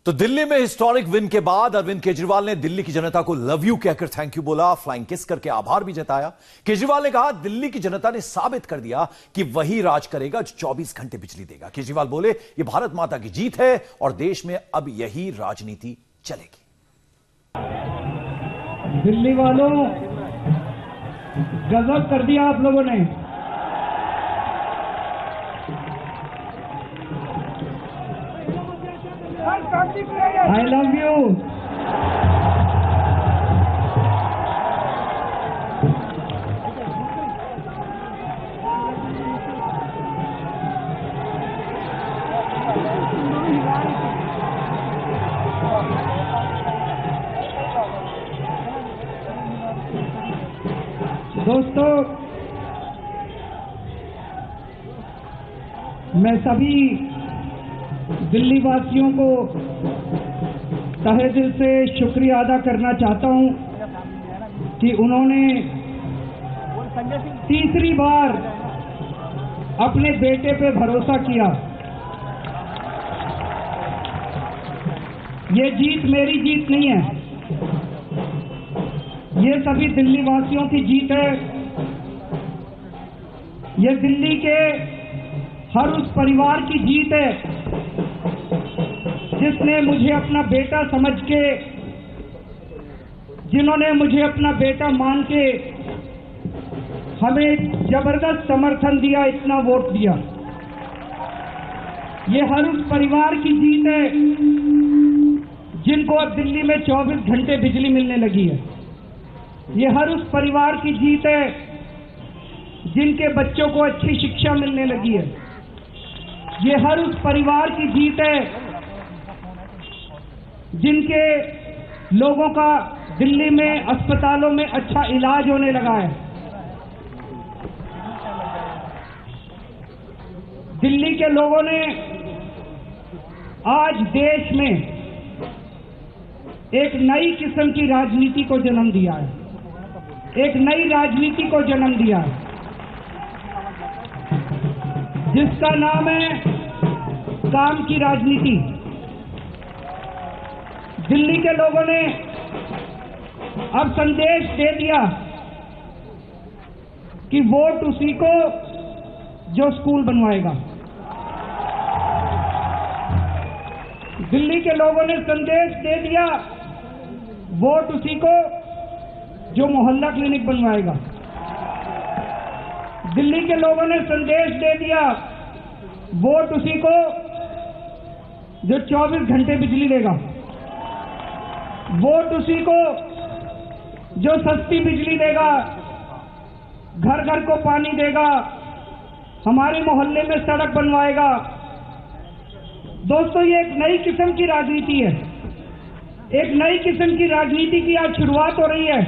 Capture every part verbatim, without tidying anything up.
तो दिल्ली में historic win के बाद अरविंद केजरीवाल ने दिल्ली की जनता को लव यू कहकर थैंक यू बोला, फ्लाइंग किस करके आभार भी जताया। केजरीवाल ने कहा दिल्ली की जनता ने साबित कर दिया कि वही राज करेगा जो चौबीस घंटे बिजली देगा। केजरीवाल बोले ये भारत माता की जीत है और देश में अब यही राजनीति चलेगी। दिल्ली वालों, गजब कर दिया आप लोगों ने। I love you. दोस्तों, मैं सभी दिल्ली वासियों को तहे दिल से शुक्रिया अदा करना चाहता हूं कि उन्होंने तीसरी बार अपने बेटे पे भरोसा किया। ये जीत मेरी जीत नहीं है, ये सभी दिल्ली वासियों की जीत है। ये दिल्ली के हर उस परिवार की जीत है जिसने मुझे अपना बेटा समझ के, जिन्होंने मुझे अपना बेटा मान के हमें जबरदस्त समर्थन दिया, इतना वोट दिया। ये हर उस परिवार की जीत है जिनको अब दिल्ली में चौबीस घंटे बिजली मिलने लगी है। ये हर उस परिवार की जीत है जिनके बच्चों को अच्छी शिक्षा मिलने लगी है। ये हर उस परिवार की जीत है जिनके लोगों का दिल्ली में अस्पतालों में अच्छा इलाज होने लगा है। दिल्ली के लोगों ने आज देश में एक नई किस्म की राजनीति को जन्म दिया है, एक नई राजनीति को जन्म दिया है जिसका नाम है काम की राजनीति। दिल्ली के लोगों ने अब संदेश दे दिया कि वोट उसी को जो स्कूल बनवाएगा। दिल्ली के लोगों ने संदेश दे दिया वोट उसी को जो मोहल्ला क्लिनिक बनवाएगा। दिल्ली के लोगों ने संदेश दे दिया वोट उसी को जो चौबीस घंटे बिजली देगा। वोट उसी को जो सस्ती बिजली देगा, घर घर को पानी देगा, हमारे मोहल्ले में सड़क बनवाएगा। दोस्तों, ये एक नई किस्म की राजनीति है, एक नई किस्म की राजनीति की आज शुरुआत हो रही है।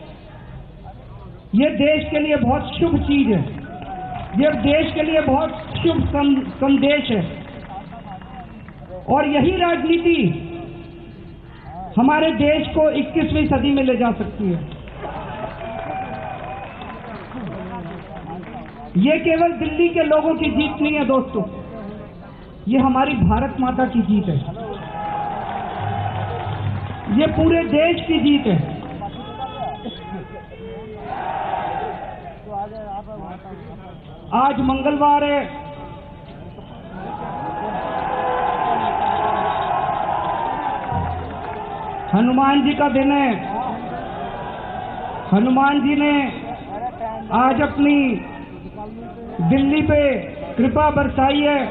ये देश के लिए बहुत शुभ चीज है, ये देश के लिए बहुत शुभ संदेश है और यही राजनीति हमारे देश को इक्कीसवीं सदी में ले जा सकती है। ये केवल दिल्ली के लोगों की जीत नहीं है दोस्तों, ये हमारी भारत माता की जीत है, ये पूरे देश की जीत है। आज मंगलवार है, हनुमान जी का दिन है। हनुमान जी ने आज अपनी दिल्ली पे कृपा बरसाई है।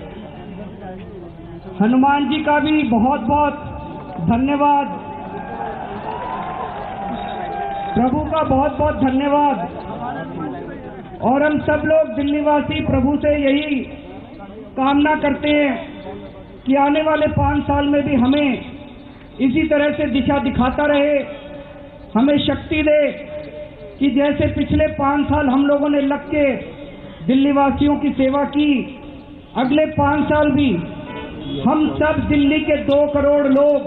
हनुमान जी का भी बहुत बहुत धन्यवाद, प्रभु का बहुत बहुत धन्यवाद। और हम सब लोग दिल्ली वासी प्रभु से यही कामना करते हैं कि आने वाले पांच साल में भी हमें इसी तरह से दिशा दिखाता रहे, हमें शक्ति दे कि जैसे पिछले पांच साल हम लोगों ने लग के दिल्ली वासियों की सेवा की, अगले पांच साल भी हम सब दिल्ली के दो करोड़ लोग,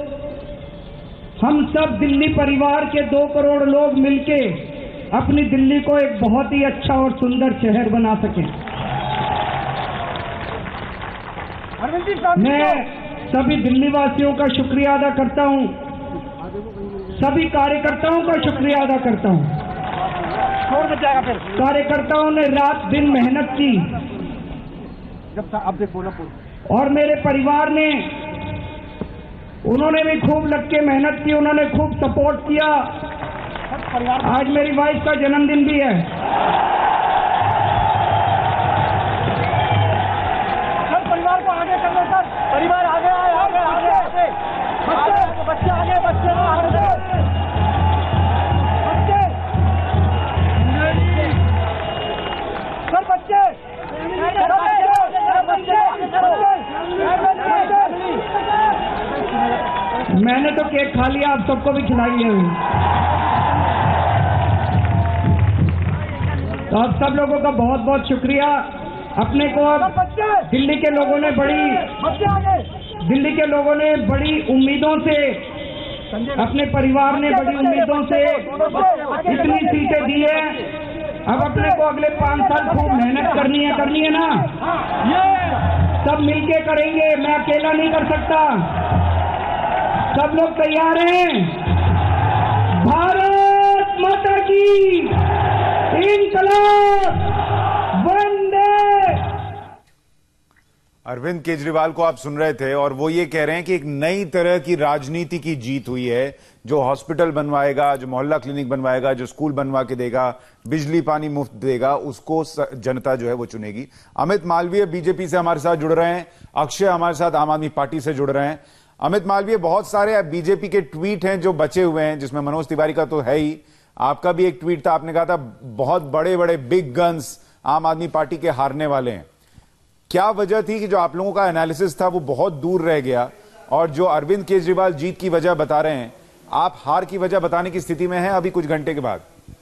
हम सब दिल्ली परिवार के दो करोड़ लोग मिलके अपनी दिल्ली को एक बहुत ही अच्छा और सुंदर शहर बना सकें। मैं सभी दिल्ली वासियों का शुक्रिया अदा करता हूं, सभी कार्यकर्ताओं का शुक्रिया अदा करता हूं। कार्यकर्ताओं ने रात दिन मेहनत की जब आप देख बोला और मेरे परिवार ने, उन्होंने भी खूब लग के मेहनत की, उन्होंने खूब सपोर्ट किया। आज मेरी वाइफ का जन्मदिन भी है। सर परिवार को आगे कर लो सर, परिवार आगे आए, आगे आगे आगे बच्चे बच्चे आगे बच्चे आगे बच्चे सर बच्चे मैंने तो केक खा लिया, आप सबको भी खिलाई है। तो आप सब लोगों का बहुत बहुत शुक्रिया। अपने को अब दिल्ली के लोगों ने बड़ी दिल्ली के लोगों ने बड़ी उम्मीदों से, अपने परिवार ने बड़ी उम्मीदों से इतनी सीटें दी है। अब अपने को अगले पांच साल खूब मेहनत करनी है, करनी है ना, सब मिलके करेंगे, मैं अकेला नहीं कर सकता। सब लोग तैयार हैं? भारत माता की इंकलाब, वंदे। अरविंद केजरीवाल को आप सुन रहे थे और वो ये कह रहे हैं कि एक नई तरह की राजनीति की जीत हुई है। जो हॉस्पिटल बनवाएगा, जो मोहल्ला क्लिनिक बनवाएगा, जो स्कूल बनवा के देगा, बिजली पानी मुफ्त देगा, उसको जनता जो है वो चुनेगी। अमित मालवीय बीजेपी से हमारे साथ जुड़ रहे हैं, अक्षय हमारे साथ आम आदमी पार्टी से जुड़ रहे हैं। अमित मालवीय, बहुत सारे बीजेपी के ट्वीट हैं जो बचे हुए हैं, जिसमें मनोज तिवारी का तो है ही, आपका भी एक ट्वीट था, आपने कहा था बहुत बड़े बड़े बिग गन्स आम आदमी पार्टी के हारने वाले हैं। क्या वजह थी कि जो आप लोगों का एनालिसिस था वो बहुत दूर रह गया, और जो अरविंद केजरीवाल जीत की वजह बता रहे हैं, आप हार की वजह बताने की स्थिति में हैं अभी कुछ घंटे के बाद?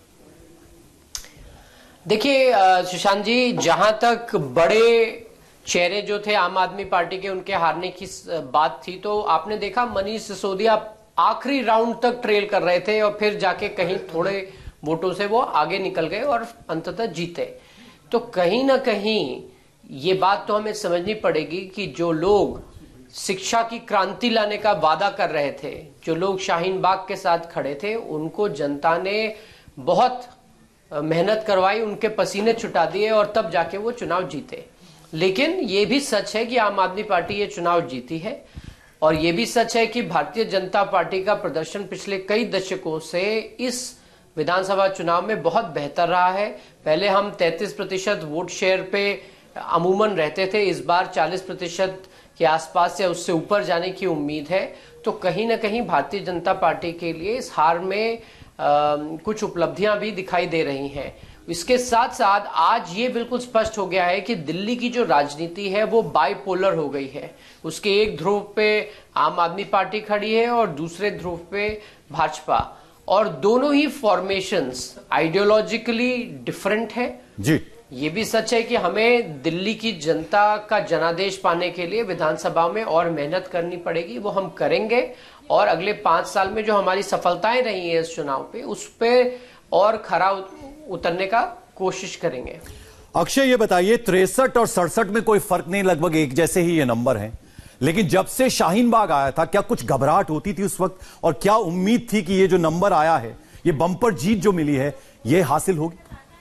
देखिए सुशांत जी, जहां तक बड़े चेहरे जो थे आम आदमी पार्टी के उनके हारने की बात थी, तो आपने देखा मनीष सिसोदिया आखिरी राउंड तक ट्रेल कर रहे थे और फिर जाके कहीं थोड़े वोटों से वो आगे निकल गए और अंततः जीते। तो कहीं ना कहीं ये बात तो हमें समझनी पड़ेगी कि जो लोग शिक्षा की क्रांति लाने का वादा कर रहे थे, जो लोग शाहीन बाग के साथ खड़े थे, उनको जनता ने बहुत मेहनत करवाई, उनके पसीने छुटा दिए और तब जाके वो चुनाव जीते। लेकिन ये भी सच है कि आम आदमी पार्टी ये चुनाव जीती है, और ये भी सच है कि भारतीय जनता पार्टी का प्रदर्शन पिछले कई दशकों से इस विधानसभा चुनाव में बहुत बेहतर रहा है। पहले हम तैंतीस प्रतिशत वोट शेयर पे अमूमन रहते थे, इस बार चालीस प्रतिशत के आसपास या उससे ऊपर जाने की उम्मीद है। तो कहीं ना कहीं भारतीय जनता पार्टी के लिए इस हार में आ, कुछ उपलब्धियां भी दिखाई दे रही हैं। इसके साथ साथ आज ये बिल्कुल स्पष्ट हो गया है कि दिल्ली की जो राजनीति है वो बाइपोलर हो गई है। उसके एक ध्रुव पे आम आदमी पार्टी खड़ी है और दूसरे ध्रुव पे भाजपा, और दोनों ही फॉर्मेशंस आइडियोलॉजिकली डिफरेंट है जी। ये भी सच है कि हमें दिल्ली की जनता का जनादेश पाने के लिए विधानसभा में और मेहनत करनी पड़ेगी, वो हम करेंगे, और अगले पांच साल में जो हमारी सफलताएं रही हैं इस चुनाव पे, उस पे और खरा उतरने का कोशिश करेंगे। अक्षय, ये बताइए, तिरसठ और सड़सठ में कोई फर्क नहीं, लगभग एक जैसे ही ये नंबर हैं, लेकिन जब से शाहीन बाग आया था, क्या कुछ घबराहट होती थी उस वक्त, और क्या उम्मीद थी कि ये जो नंबर आया है, ये बम्पर जीत जो मिली है, ये हासिल होगी?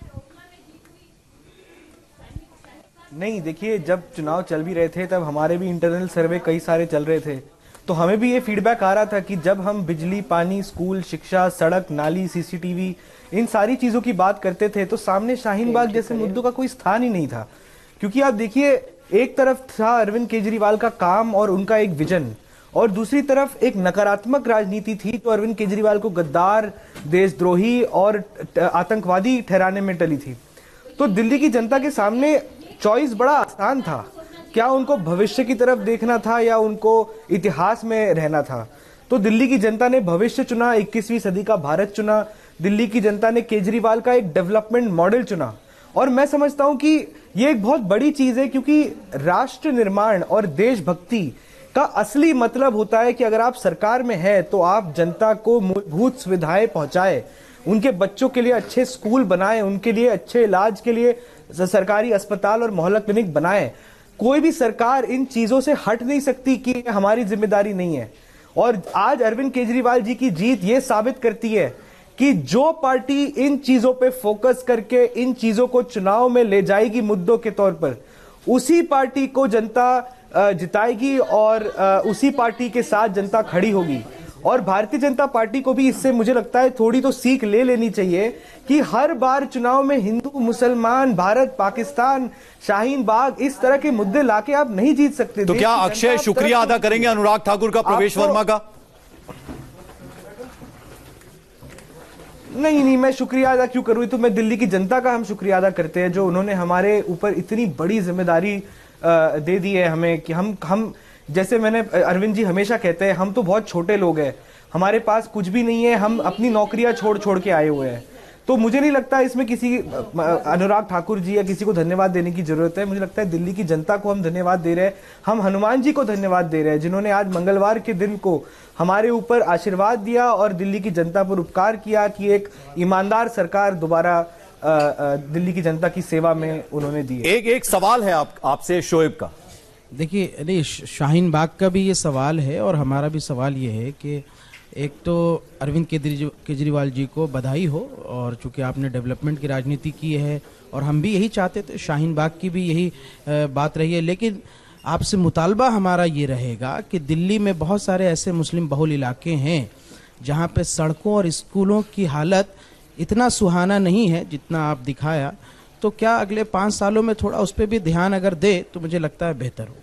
नहीं, देखिए, जब चुनाव चल भी रहे थे तब हमारे भी इंटरनल सर्वे कई सारे चल रहे थे, तो हमें भी ये फीडबैक आ रहा था कि जब हम बिजली, पानी, स्कूल, शिक्षा, सड़क, नाली, सीसीटीवी, इन सारी चीजों की बात करते थे, तो सामने शाहीन बाग जैसे मुद्दों का कोई स्थान ही नहीं था। क्योंकि आप देखिए, एक तरफ था अरविंद केजरीवाल का काम और उनका एक विजन, और दूसरी तरफ एक नकारात्मक राजनीति थी तो अरविंद केजरीवाल को गद्दार, देशद्रोही और आतंकवादी ठहराने में टली थी। तो दिल्ली की जनता के सामने चॉइस बड़ा आसान था, क्या उनको भविष्य की तरफ देखना था या उनको इतिहास में रहना था। तो दिल्ली की जनता ने भविष्य चुना, इक्कीसवीं सदी का भारत चुना। दिल्ली की जनता ने केजरीवाल का एक डेवलपमेंट मॉडल चुना, और मैं समझता हूं कि ये एक बहुत बड़ी चीज है, क्योंकि राष्ट्र निर्माण और देशभक्ति का असली मतलब होता है कि अगर आप सरकार में हैं तो आप जनता को मूलभूत सुविधाएं पहुंचाए, उनके बच्चों के लिए अच्छे स्कूल बनाए, उनके लिए अच्छे इलाज के लिए सरकारी अस्पताल और मोहल्ला क्लिनिक बनाए। कोई भी सरकार इन चीजों से हट नहीं सकती कि हमारी जिम्मेदारी नहीं है। और आज अरविंद केजरीवाल जी की जीत ये साबित करती है कि जो पार्टी इन चीजों पे फोकस करके इन चीजों को चुनाव में ले जाएगी मुद्दों के तौर पर, उसी पार्टी को जनता जिताएगी और उसी पार्टी के साथ जनता खड़ी होगी। और भारतीय जनता पार्टी को भी इससे मुझे लगता है थोड़ी तो सीख ले लेनी चाहिए कि हर बार चुनाव में हिंदू, मुसलमान, भारत, पाकिस्तान, शाहीन बाग, इस तरह के मुद्दे लाके आप नहीं जीत सकते। तो क्या अक्षय शुक्रिया अदा करेंगे अनुराग ठाकुर का, प्रवेश वर्मा का? नहीं नहीं, मैं शुक्रिया अदा क्यों करूं? तो मैं दिल्ली की जनता का हम शुक्रिया अदा करते हैं जो उन्होंने हमारे ऊपर इतनी बड़ी जिम्मेदारी दे दी है हमें कि हम हम जैसे मैंने अरविंद जी हमेशा कहते हैं, हम तो बहुत छोटे लोग हैं, हमारे पास कुछ भी नहीं है, हम अपनी नौकरियां छोड़ छोड़ के आए हुए हैं। तो मुझे नहीं लगता इसमें किसी अनुराग ठाकुर जी या किसी को धन्यवाद देने की जरूरत है। मुझे लगता है दिल्ली की जनता को हम धन्यवाद दे रहे हैं, हम हनुमान जी को धन्यवाद दे रहे हैं जिन्होंने आज मंगलवार के दिन को हमारे ऊपर आशीर्वाद दिया और दिल्ली की जनता पर उपकार किया कि एक ईमानदार सरकार दोबारा दिल्ली की जनता की सेवा में उन्होंने दी। एक एक सवाल है आप आपसे शोएब का। देखिए, नहीं, शाहीन बाग का भी ये सवाल है और हमारा भी सवाल ये है कि एक तो अरविंद केजरीवाल जी को बधाई हो, और चूंकि आपने डेवलपमेंट की राजनीति की है और हम भी यही चाहते थे, शाहीन बाग की भी यही बात रही है। लेकिन आपसे मुतालबा हमारा ये रहेगा कि दिल्ली में बहुत सारे ऐसे मुस्लिम बहुल इलाके हैं जहाँ पे सड़कों और स्कूलों की हालत इतना सुहाना नहीं है जितना आप दिखाया। तो क्या अगले पांच सालों में थोड़ा उस पर भी ध्यान अगर दे तो मुझे लगता है बेहतर हो।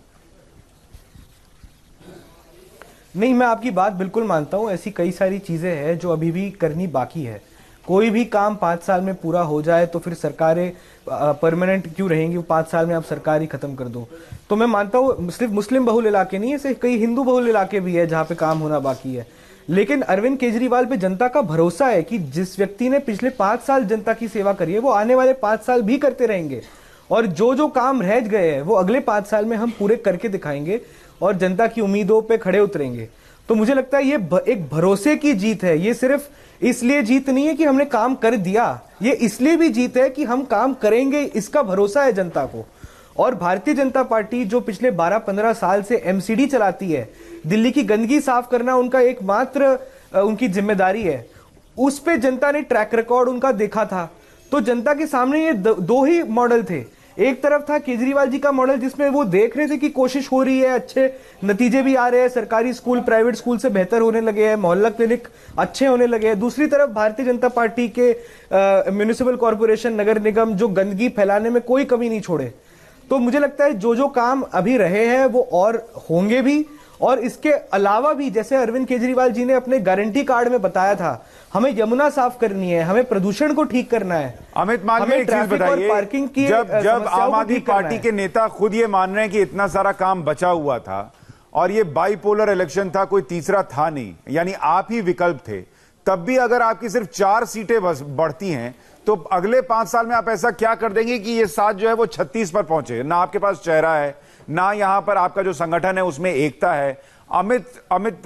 नहीं, मैं आपकी बात बिल्कुल मानता हूं, ऐसी कई सारी चीजें हैं जो अभी भी करनी बाकी है। कोई भी काम पांच साल में पूरा हो जाए तो फिर सरकारें परमानेंट क्यों रहेंगी? पांच साल में आप सरकार ही खत्म कर दो। तो मैं मानता हूं सिर्फ मुस्लिम बहुल इलाके नहीं, ऐसे कई हिंदू बहुल इलाके भी है जहां पे काम होना बाकी है। लेकिन अरविंद केजरीवाल पे जनता का भरोसा है कि जिस व्यक्ति ने पिछले पांच साल जनता की सेवा करी है वो आने वाले पांच साल भी करते रहेंगे, और जो जो काम रह गए हैं वो अगले पांच साल में हम पूरे करके दिखाएंगे और जनता की उम्मीदों पे खड़े उतरेंगे। तो मुझे लगता है ये एक भरोसे की जीत है। ये सिर्फ इसलिए जीत नहीं है कि हमने काम कर दिया, ये इसलिए भी जीत है कि हम काम करेंगे, इसका भरोसा है जनता को। और भारतीय जनता पार्टी जो पिछले बारह पंद्रह साल से एमसीडी चलाती है, दिल्ली की गंदगी साफ करना उनका एकमात्र उनकी जिम्मेदारी है, उस पे जनता ने ट्रैक रिकॉर्ड उनका देखा था। तो जनता के सामने ये दो ही मॉडल थे। एक तरफ था केजरीवाल जी का मॉडल जिसमें वो देख रहे थे कि कोशिश हो रही है, अच्छे नतीजे भी आ रहे हैं, सरकारी स्कूल प्राइवेट स्कूल से बेहतर होने लगे हैं, मोहल्ला क्लिनिक अच्छे होने लगे हैं। दूसरी तरफ भारतीय जनता पार्टी के म्युनिसिपल कॉर्पोरेशन, नगर निगम जो गंदगी फैलाने में कोई कमी नहीं छोड़े। तो मुझे लगता है जो जो काम अभी रहे हैं वो और होंगे भी, और इसके अलावा भी जैसे अरविंद केजरीवाल जी ने अपने गारंटी कार्ड में बताया था, हमें यमुना साफ करनी है, हमें प्रदूषण को ठीक करना है। अमित मालवीय, एक चीज बताइए, पार्किंग की जब जब आम आदमी पार्टी के नेता खुद ये मान रहे हैं कि इतना सारा काम बचा हुआ था और ये बाइपोलर इलेक्शन था, कोई तीसरा था नहीं, यानी आप ही विकल्प थे, तब भी अगर आपकी सिर्फ चार सीटें बढ़ती हैं तो अगले पांच साल में आप ऐसा क्या कर देंगे कि ये सात जो है वो छत्तीस पर पहुंचे? ना आपके पास चेहरा है, ना यहां पर आपका जो संगठन है उसमें एकता है। अमित अमित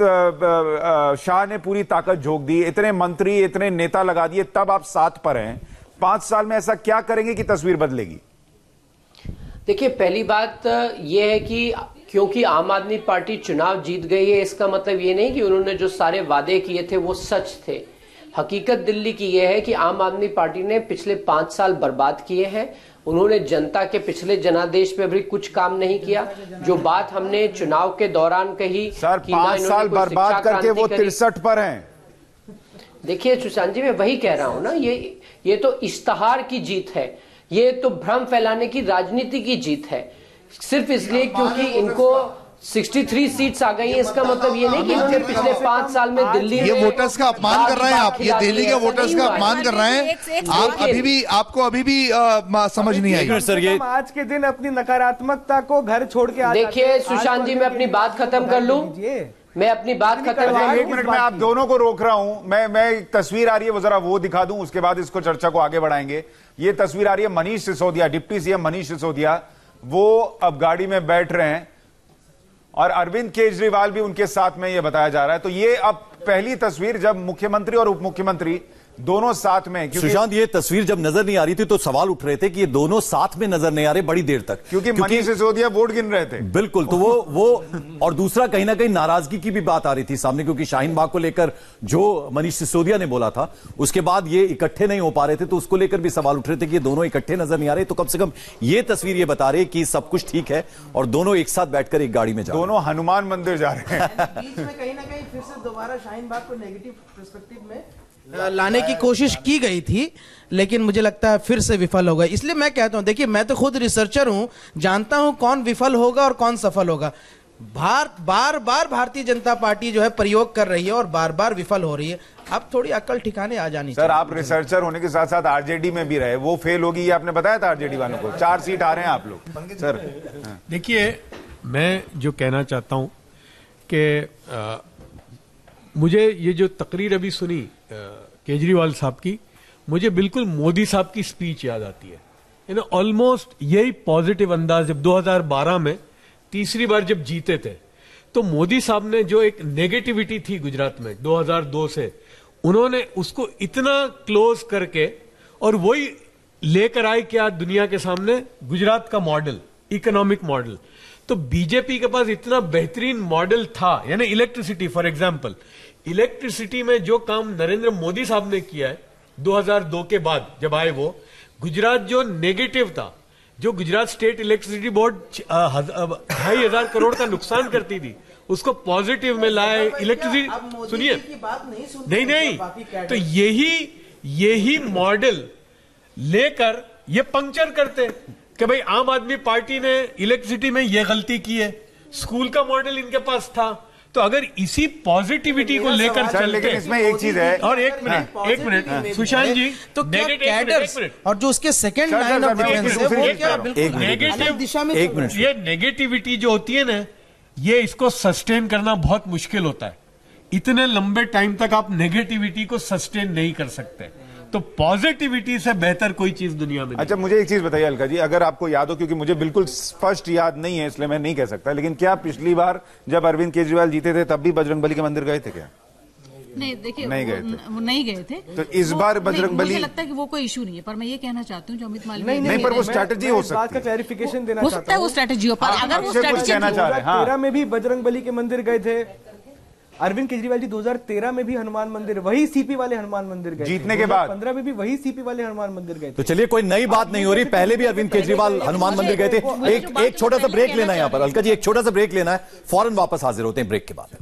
शाह ने पूरी ताकत झोंक दी, इतने मंत्री, इतने नेता लगा दिए, तब आप सात पर हैं। पांच साल में ऐसा क्या करेंगे कि तस्वीर बदलेगी? देखिए, पहली बात यह है कि क्योंकि आम आदमी पार्टी चुनाव जीत गई है इसका मतलब ये नहीं कि उन्होंने जो सारे वादे किए थे वो सच थे। हकीकत दिल्ली की यह है कि आम आदमी पार्टी ने पिछले पांच साल बर्बाद किए हैं। उन्होंने जनता के पिछले जनादेश पे भी कुछ काम नहीं किया। जो बात हमने चुनाव के दौरान कही, सर पांच साल बर्बाद करके वो तिरसठ पर हैं। देखिए सुशांत जी, मैं वही कह रहा हूं ना, ये ये तो इश्तहार की जीत है, ये तो भ्रम फैलाने की राजनीति की जीत है। सिर्फ इसलिए क्योंकि इनको तिरसठ सीट्स आ गई है, इसका मतलब ये नहीं कि इन्होंने पिछले पांच साल में दिल्ली ये वोटर्स का अपमान कर रहे हैं आप, ये दिल्ली के वोटर्स का अपमान कर रहे हैं आप। अभी भी आपको अभी भी आ, समझ नहीं आई सर। ये आज के दिन अपनी नकारात्मकता को घर छोड़ के देखिए सुशांत जी, मैं अपनी बात खत्म कर लूं, मैं अपनी बात खत्म कर एक मिनट में आप दोनों को रोक रहा हूं। मैं मैं एक तस्वीर आ रही है वो जरा वो दिखा दूं, उसके बाद इसको चर्चा को आगे बढ़ाएंगे। ये तस्वीर आ रही है मनीष सिसोदिया, डिप्टी सीएम मनीष सिसोदिया, वो अब गाड़ी में बैठ रहे हैं और अरविंद केजरीवाल भी उनके साथ में, ये बताया जा रहा है। तो ये अब पहली तस्वीर जब मुख्यमंत्री और उप मुख्यमंत्री दोनों साथ में, क्योंकि सुशांत ये तस्वीर जब नजर नहीं आ रही थी तो सवाल उठ रहे थे कि ये दोनों साथ में नजर नहीं आ रहे बड़ी देर तक, क्योंकि मनीष सिसोदिया वोट गिन रहे थे। बिल्कुल, तो वो वो और दूसरा कहीं ना कहीं नाराजगी की भी बात आ रही थी सामने, क्योंकि शाहीन बाग को लेकर जो मनीष सिसोदिया ने बोला था उसके बाद ये इकट्ठे नहीं हो पा रहे थे, तो उसको लेकर भी सवाल उठ रहे थे कि ये दोनों इकट्ठे नजर नहीं आ रहे। तो कम से कम ये तस्वीर ये बता रही कि सब कुछ ठीक है और दोनों एक साथ बैठकर एक गाड़ी में जा रहे हैं। दोनों हनुमान मंदिर जा रहे हैं। बीच में कहीं ना कहीं फिर से दोबारा शाहीन बाग को नेगेटिव पर्सपेक्टिव में लाने की कोशिश की गई थी, लेकिन मुझे लगता है फिर से विफल हो गए। इसलिए मैं कहता हूं, देखिए मैं तो खुद रिसर्चर हूं, जानता हूं कौन विफल होगा और कौन सफल होगा। बार बार बार भारतीय जनता पार्टी जो है प्रयोग कर रही है और बार बार विफल हो रही है। अब थोड़ी अक्ल ठिकाने आ जानी चाहिए। सर आप रिसर्चर होने के साथ साथ आरजेडी में भी रहे, वो फेल होगी ये आपने बताया था आरजेडी वालों को, चार सीट आ रहे हैं आप लोग। सर देखिए मैं जो कहना चाहता हूं कि मुझे ये जो तकरीर अभी सुनी केजरीवाल साहब की, मुझे बिल्कुल मोदी साहब की स्पीच याद आती है। यू नो ऑलमोस्ट यही पॉजिटिव अंदाज जब दो हज़ार बारह में तीसरी बार जब जीते थे, तो मोदी साहब ने जो एक नेगेटिविटी थी गुजरात में दो हज़ार दो से, उन्होंने उसको इतना क्लोज करके और वही लेकर आए कि आज दुनिया के सामने गुजरात का मॉडल, इकोनॉमिक मॉडल। तो बीजेपी के पास इतना बेहतरीन मॉडल था, यानी इलेक्ट्रिसिटी फॉर एग्जांपल, इलेक्ट्रिसिटी में जो काम नरेंद्र मोदी साहब ने किया है दो हज़ार दो के बाद जब आए वो, गुजरात जो नेगेटिव था, जो गुजरात स्टेट इलेक्ट्रिसिटी बोर्ड ढाई हजार करोड़ का नुकसान करती थी, उसको पॉजिटिव में लाए। इलेक्ट्रिसिटी सुनिए, नहीं नहीं, तो यही यही मॉडल लेकर ये पंक्चर करते कि भाई आम आदमी पार्टी ने इलेक्ट्रिसिटी में ये गलती की है, स्कूल का मॉडल इनके पास था। तो अगर इसी पॉजिटिविटी को लेकर चलते, लेकिन इसमें एक चीज है, और एक मिनट एक मिनट सुशांत जी, तो क्या कैडर्स और जो उसके सेकंड लाइन ऑफ डिफेंस है वो क्या बिल्कुल नेगेटिव दिशा में, एक मिनट, ये नेगेटिविटी जो होती है ना, ये इसको सस्टेन करना बहुत मुश्किल होता है। इतने लंबे टाइम तक आप नेगेटिविटी को सस्टेन नहीं कर सकते, तो पॉजिटिविटी से बेहतर कोई चीज दुनिया में नहीं। अच्छा मुझे एक चीज बताइए अलका जी, अगर आपको याद हो, क्योंकि मुझे बिल्कुल स्पष्ट याद नहीं है इसलिए मैं नहीं कह सकता, लेकिन क्या पिछली बार जब अरविंद केजरीवाल जीते थे तब भी बजरंगबली के मंदिर गए थे क्या? नहीं देखिए, नहीं गए थे, वो नहीं गए थे। तो इस बार बजरंगबली, मुझे लगता है कि वो कोई इशू नहीं है, पर मैं ये कहना चाहती हूँ जो अमित मालवीय नहीं, नहीं, पर वो स्ट्रैटेजी हो सकती है। बात का क्लैरिफिकेशन देना हो चाहता सकता है वो स्ट्रैटेजी हो, पर अगर वो स्ट्रैटेजी तेरह में भी बजरंगबली के मंदिर गए थे, अरविंद केजरीवाल जी दो हज़ार तेरह में भी हनुमान मंदिर, वही सीपी वाले हनुमान मंदिर गए, जीतने के बाद पंद्रह में भी वही सीपी वाले हनुमान मंदिर गए। तो चलिए कोई नई बात नहीं हो रही, पहले भी अरविंद केजरीवाल हनुमान मंदिर गए थे। एक एक छोटा सा ब्रेक लेना है यहाँ पर अलका जी, एक छोटा सा ब्रेक लेना है, फौरन वापस हाजिर होते हैं ब्रेक के बाद।